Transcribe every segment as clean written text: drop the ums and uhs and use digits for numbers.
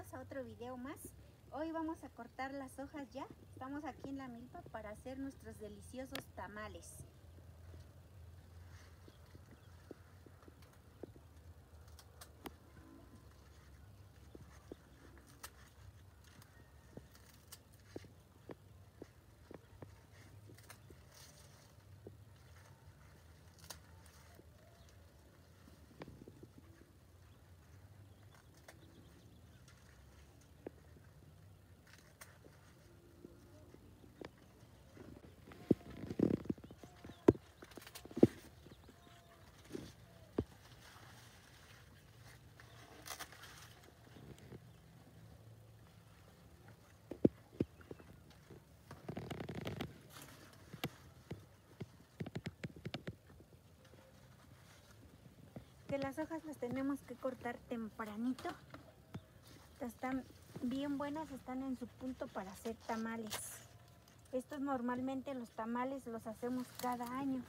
bienvenidos a otro video más. Hoy vamos a cortar las hojas ya. Estamos aquí en la milpa para hacer nuestros deliciosos tamales. Que las hojas las tenemos que cortar tempranito. Están bien buenas, están en su punto para hacer tamales. Estos normalmente los tamales los hacemos cada año.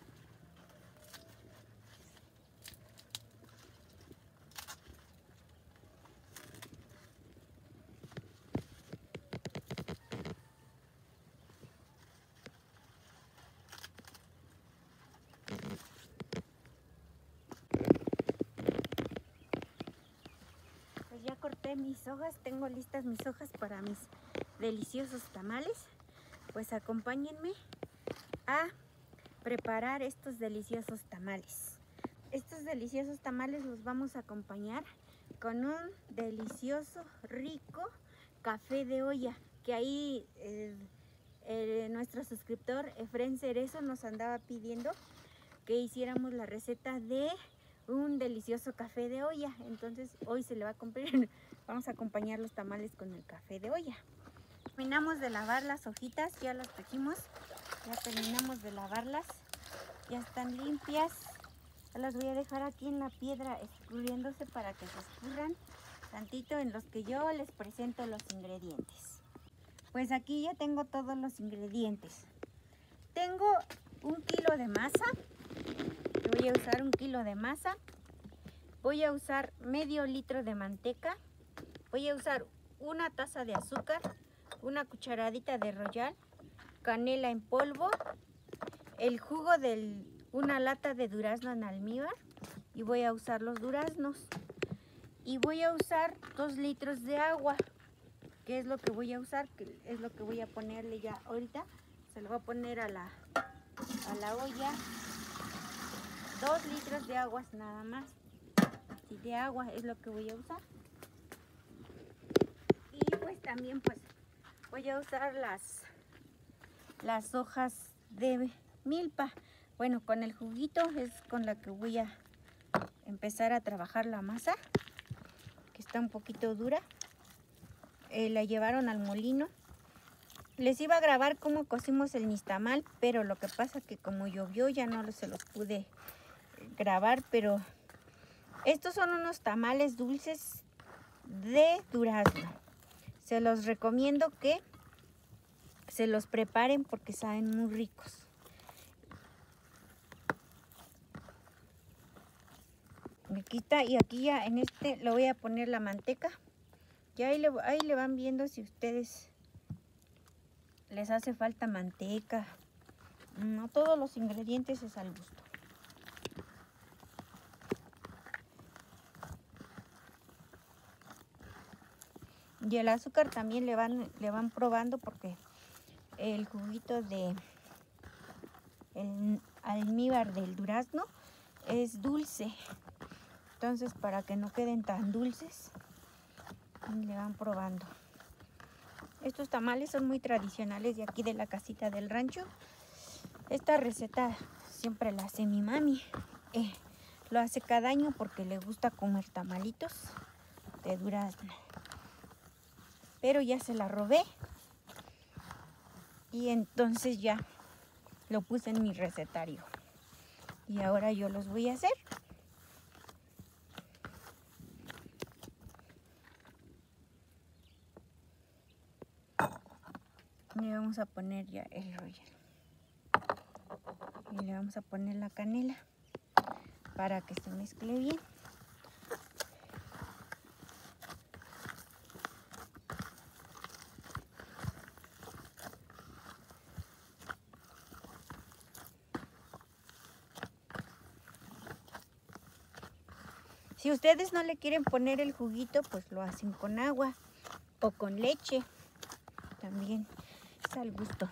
Ya corté mis hojas, tengo listas mis hojas para mis deliciosos tamales. Pues acompáñenme a preparar estos deliciosos tamales. Estos deliciosos tamales los vamos a acompañar con un delicioso, rico café de olla, que ahí nuestro suscriptor Efren Cerezo nos andaba pidiendo que hiciéramos la receta de un delicioso café de olla. Entonces hoy se le va a cumplir. Vamos a acompañar los tamales con el café de olla. Terminamos de lavar las hojitas, ya las trajimos, ya terminamos de lavarlas, ya están limpias. Ya las voy a dejar aquí en la piedra escurriéndose para que se escurran tantito, en los que yo les presento los ingredientes. Pues aquí ya tengo todos los ingredientes. Tengo 1 kilo de masa. Voy a usar 1 kilo de masa, voy a usar medio litro de manteca, voy a usar 1 taza de azúcar, 1 cucharadita de royal, canela en polvo, el jugo de 1 lata de durazno en almíbar, y voy a usar los duraznos. Y voy a usar 2 litros de agua, que es lo que voy a usar, que es lo que voy a ponerle ya ahorita. Se lo voy a poner a la olla. 2 litros de agua nada más. Y de agua es lo que voy a usar. Y pues también pues voy a usar las hojas de milpa. Bueno, con el juguito es con la que voy a empezar a trabajar la masa, que está un poquito dura. La llevaron al molino. Les iba a grabar cómo cocimos el nixtamal, pero lo que pasa que como llovió ya no se los pude grabar. Pero estos son unos tamales dulces de durazno. Se los recomiendo que se los preparen porque saben muy ricos. Aquí está, y aquí ya en este le voy a poner la manteca. Ya ahí le van viendo si ustedes les hace falta manteca. No todos los ingredientes es al gusto. Y el azúcar también le van probando, porque el juguito de el almíbar del durazno es dulce. Entonces, para que no queden tan dulces, le van probando. Estos tamales son muy tradicionales de aquí de la casita del rancho. Esta receta siempre la hace mi mami. Lo hace cada año porque le gusta comer tamalitos de durazno. Pero ya se la robé y entonces ya lo puse en mi recetario. Y ahora yo los voy a hacer. Le vamos a poner ya el royal. Y le vamos a poner la canela para que se mezcle bien. Si ustedes no le quieren poner el juguito, pues lo hacen con agua o con leche. También es al gusto.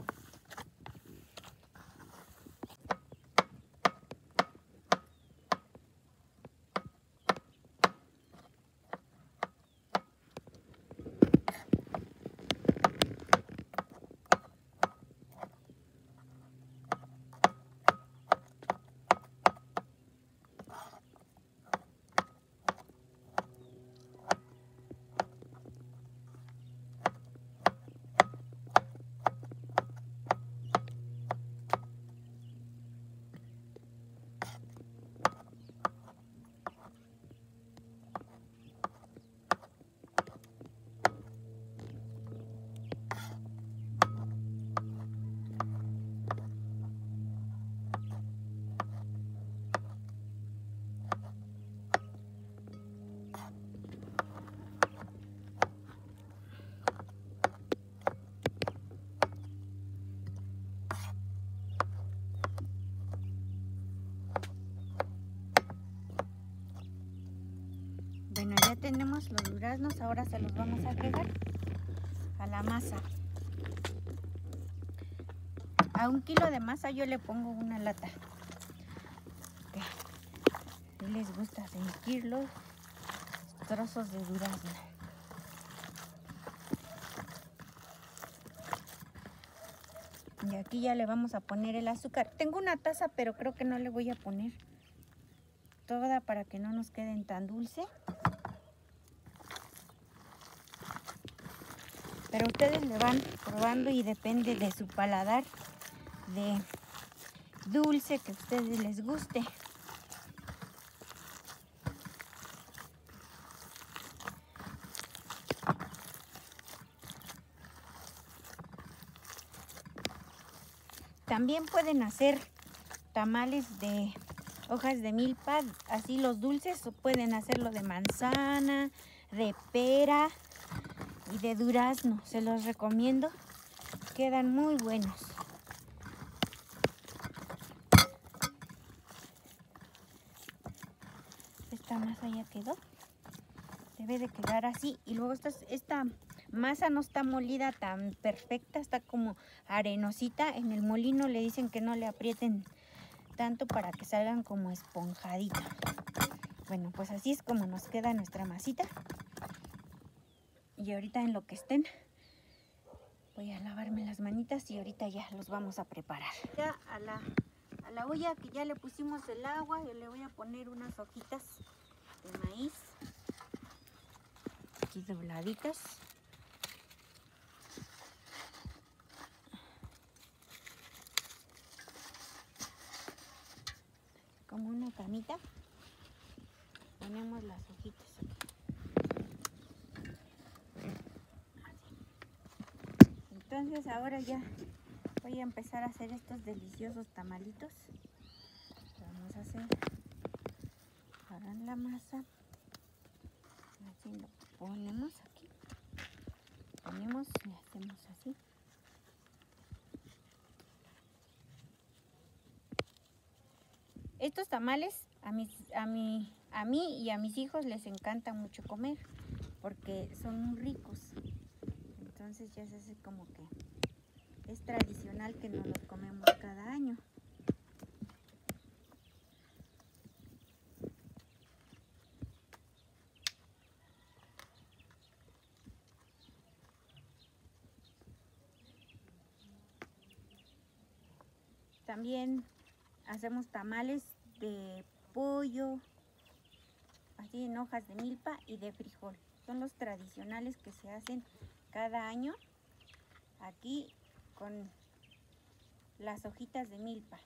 Bueno, ya tenemos los duraznos, ahora se los vamos a agregar a la masa. A 1 kilo de masa yo le pongo una lata. Si les gusta sentir los trozos de durazno. Y aquí ya le vamos a poner el azúcar. Tengo una taza, pero creo que no le voy a poner toda para que no nos queden tan dulce. Pero ustedes le van probando y depende de su paladar de dulce que a ustedes les guste. También pueden hacer tamales de hojas de milpa, así los dulces, o pueden hacerlo de manzana, de pera y de durazno. Se los recomiendo, quedan muy buenos. Esta masa ya quedó, debe de quedar así. Y luego esta masa no está molida tan perfecta, está como arenosita. En el molino le dicen que no le aprieten tanto para que salgan como esponjaditas. Bueno, pues así es como nos queda nuestra masita. Y ahorita en lo que estén, voy a lavarme las manitas y ahorita ya los vamos a preparar. Ya a la olla que ya le pusimos el agua, yo le voy a poner unas hojitas de maíz aquí dobladitas. Como una camita, ponemos las hojitas aquí. Entonces ahora ya voy a empezar a hacer estos deliciosos tamalitos. Vamos a hacer, hagan la masa, así lo ponemos aquí, ponemos y hacemos así. Estos tamales a mí y a mis hijos les encanta mucho comer porque son muy ricos. Entonces ya se hace como que es tradicional que nos los comemos cada año. También hacemos tamales de pollo, así en hojas de milpa y de frijol. Son los tradicionales que se hacen cada año aquí con las hojitas de milpa.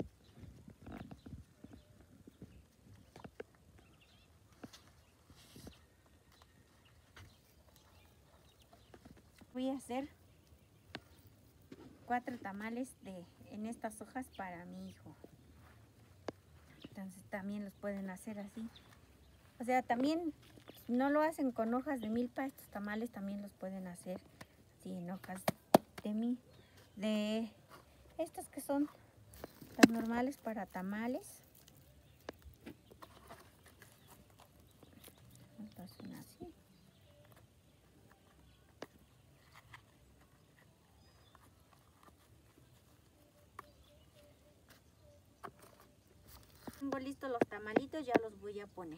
Voy a hacer 4 tamales en estas hojas para mi hijo. Entonces también los pueden hacer así. O sea, también si no lo hacen con hojas de milpa, estos tamales también los pueden hacer así en hojas de estas que son las normales para tamales. Así. Tengo listos los tamalitos, ya los voy a poner.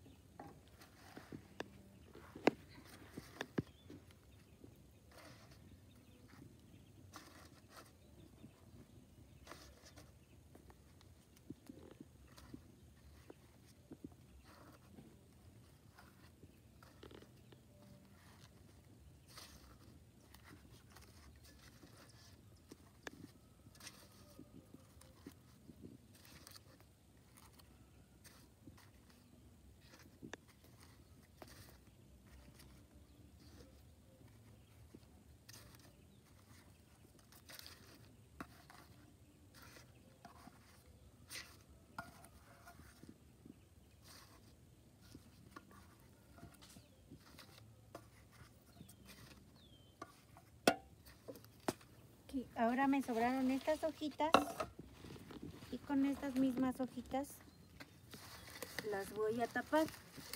Ahora me sobraron estas hojitas y con estas mismas hojitas las voy a tapar.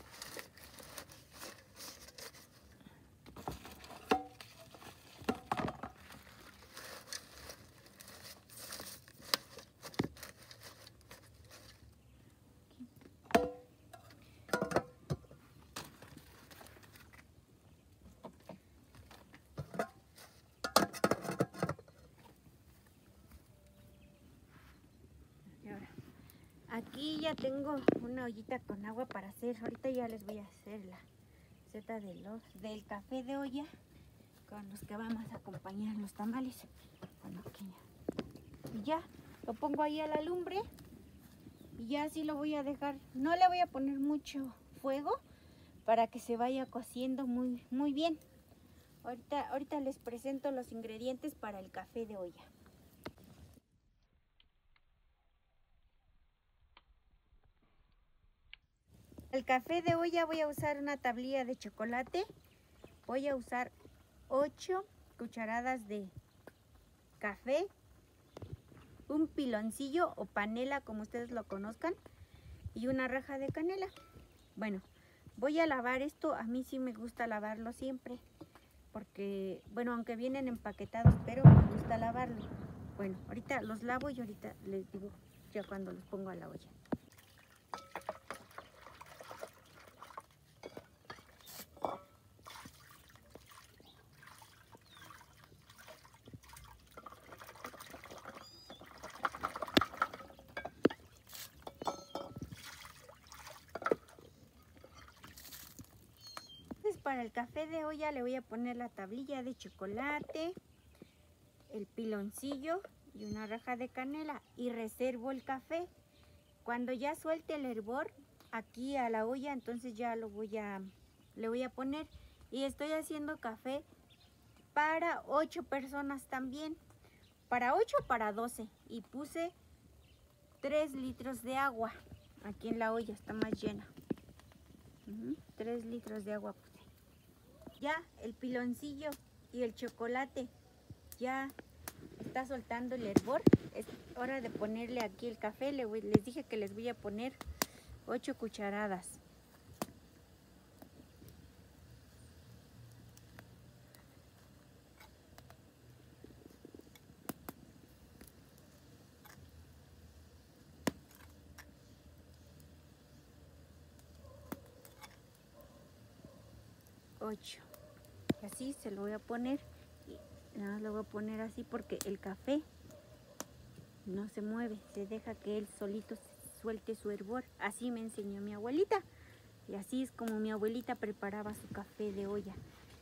Aquí ya tengo una ollita con agua para hacer. Ahorita ya les voy a hacer la receta del café de olla con los que vamos a acompañar los tamales. Bueno, y ya lo pongo ahí a la lumbre y ya así lo voy a dejar. No le voy a poner mucho fuego para que se vaya cociendo muy bien. Ahorita les presento los ingredientes para el café de olla. El café de olla voy a usar una tablilla de chocolate. Voy a usar 8 cucharadas de café, un piloncillo o panela como ustedes lo conozcan y una raja de canela. Bueno, voy a lavar esto. A mí sí me gusta lavarlo siempre porque, bueno, aunque vienen empaquetados, pero me gusta lavarlo. Bueno, ahorita los lavo y ahorita les digo ya cuando los pongo a la olla. Para el café de olla le voy a poner la tablilla de chocolate, el piloncillo y una raja de canela y reservo el café. Cuando ya suelte el hervor aquí a la olla, entonces ya le voy a poner. Y estoy haciendo café para 8 personas también, para 8 o para 12, y puse 3 litros de agua. Aquí en la olla está más llena. 3 litros de agua puse. Ya el piloncillo y el chocolate ya está soltando el hervor. Es hora de ponerle aquí el café. Les dije que les voy a poner 8 cucharadas. Y así se lo voy a poner. Y nada más lo voy a poner así porque el café no se mueve, se deja que él solito suelte su hervor. Así me enseñó mi abuelita y así es como mi abuelita preparaba su café de olla.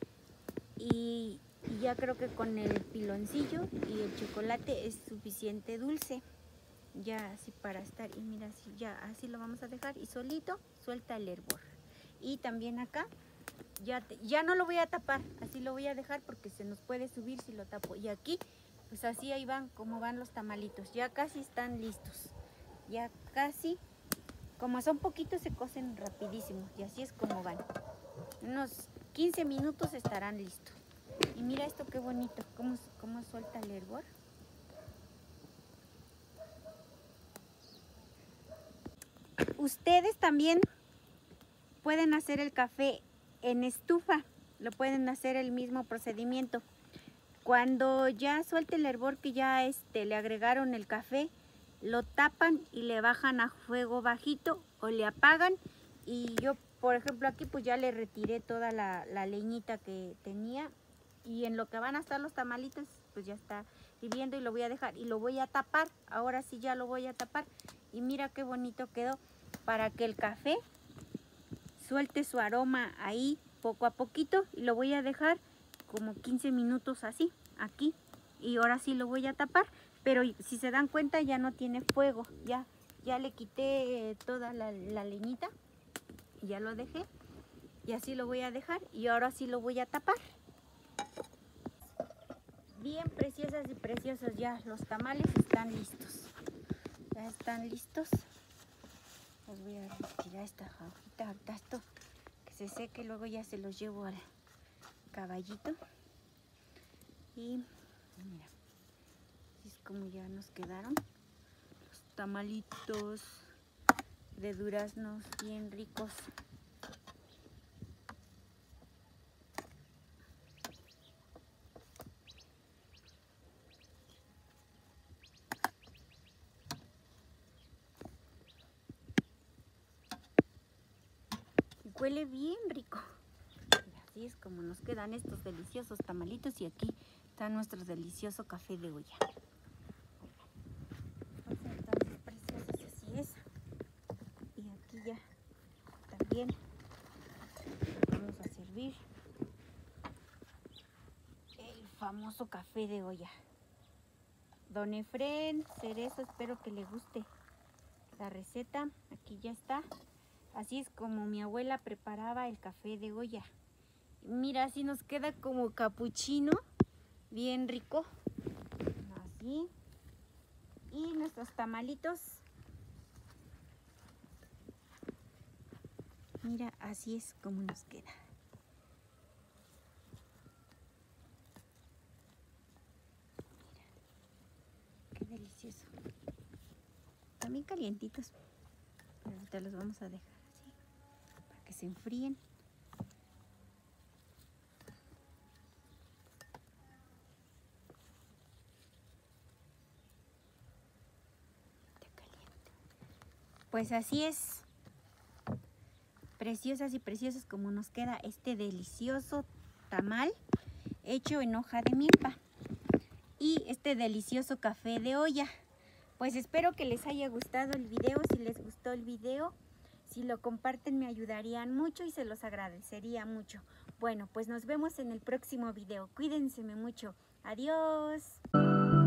Y ya creo que con el piloncillo y el chocolate es suficiente dulce, ya así para estar. Y mira, así ya así lo vamos a dejar y solito suelta el hervor. Y también acá ya no lo voy a tapar, así lo voy a dejar porque se nos puede subir si lo tapo. Y aquí pues así ahí van como van los tamalitos, ya casi están listos, ya casi, como son poquitos se cocen rapidísimo y así es como van. Unos 15 minutos estarán listos. Y mira esto qué bonito, cómo suelta el hervor. Ustedes también pueden hacer el café en estufa. Lo pueden hacer el mismo procedimiento. Cuando ya suelte el hervor que ya le agregaron el café, lo tapan y le bajan a fuego bajito o le apagan. Y yo, por ejemplo, aquí pues ya le retiré toda la leñita que tenía. Y en lo que van a estar los tamalitos, pues ya está hirviendo y lo voy a dejar. Y lo voy a tapar, ahora sí ya lo voy a tapar. Y mira qué bonito quedó, para que el café suelte su aroma ahí poco a poquito. Y lo voy a dejar como 15 minutos así, aquí. Y ahora sí lo voy a tapar. Pero si se dan cuenta ya no tiene fuego. Ya le quité toda la leñita. Ya lo dejé. Y así lo voy a dejar. Y ahora sí lo voy a tapar. Bien preciosas y preciosos, ya los tamales están listos. Ya están listos. Les voy a retirar esta hojita, ahorita esto que se seque, luego ya se los llevo al caballito. Y mira, así es como ya nos quedaron los tamalitos de duraznos bien ricos. Huele bien rico. Y así es como nos quedan estos deliciosos tamalitos. Y aquí está nuestro delicioso café de olla. Pues entonces, preciosos, así es. Y aquí ya también vamos a servir el famoso café de olla. Don Efrén Cerezo, espero que le guste la receta. Aquí ya está. Así es como mi abuela preparaba el café de olla. Mira, así nos queda como capuchino, bien rico. Así. Y nuestros tamalitos. Mira, así es como nos queda. Mira, qué delicioso. También calientitos. Pero ahorita los vamos a dejar así, para que se enfríen. Pues así es, preciosas y preciosos como nos queda este delicioso tamal hecho en hoja de milpa y este delicioso café de olla. Pues espero que les haya gustado el video. Si les gustó el video, si lo comparten me ayudarían mucho y se los agradecería mucho. Bueno, pues nos vemos en el próximo video. Cuídense mucho. Adiós.